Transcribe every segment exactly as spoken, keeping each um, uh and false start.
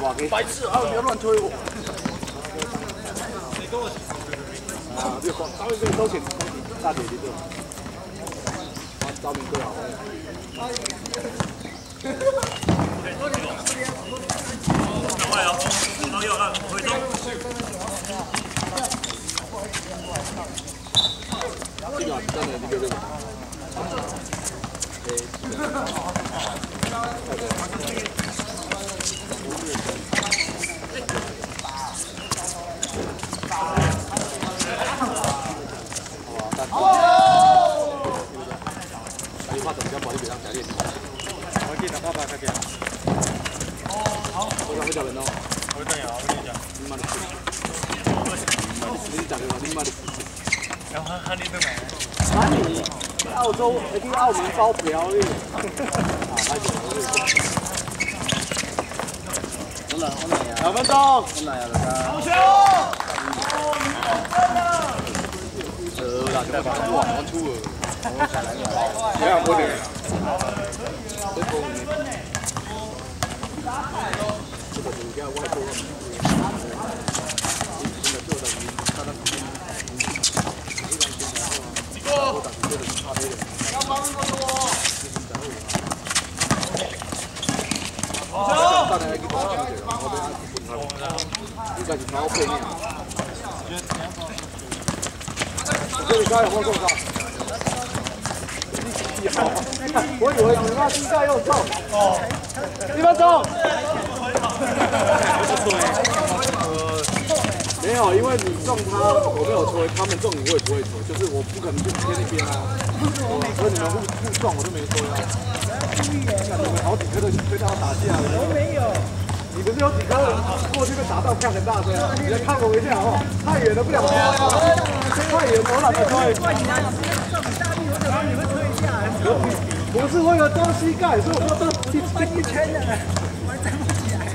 哇，白痴啊！不要乱推我。啊，这个招一个都选大姐姐对。招名最好。 赶快哦！老友啊，回中。 这个真的这个这个。你怕怎么讲？保利别让改练。我记得爸爸开始。好。我想会叫人哦。我等下，我跟你讲。你妈的！你讲的话，你妈的！然后喊你ไปไหน？喊你。澳洲，一啲澳門包票呢？啊，開始好啦，好嚟啊！兩分鐘。好嚟啊，大家。好球！呃，大家把哇，我出了。不要过点。这公里。这个人家外国。真的做的，他那。几个？要帮我多。好。大家一个多少钱？我被他应该是超背面。这里加油，我够高。我以为你那膝盖又痛。哦。一分钟。没有，因为你中他，我没有吹，他们中你我也不会吹，就是我不可能去贴那边啊。所以你们互互撞我就没吹啊。看你们好几颗都吹到打架了。我没有。你不是有几颗过去被打到看很大声啊？你来看我一下好不好？太远了不了吹啊！太远我懒得吹。你会吹一下？不是为了装膝盖，所以我说这一翻一圈的，我还站不起来。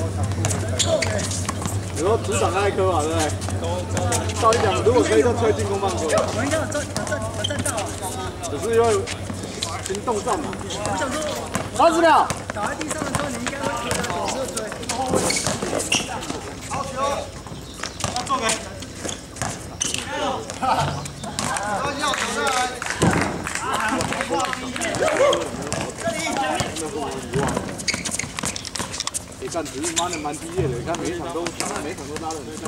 你说组长那一颗嘛，对不对？照理讲，如果可以就吹进攻棒球。我应该有站，有站，有站到啊。只是因为行动上嘛。我想说，三十秒。倒在地上的时候，你应该会觉得有时候追。好球！要做没？没有。然后要走下来。这里，这里。你看，只是妈的蛮低劣的，你看每一场都，每一场都拉的很像。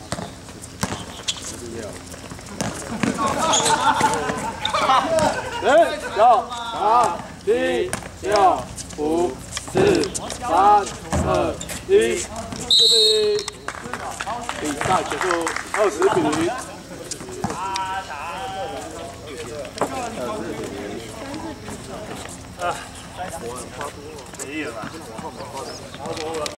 哎，九、八、七、六、五、四、三、二、一，这里比赛结束，二十比零。啊，没有了。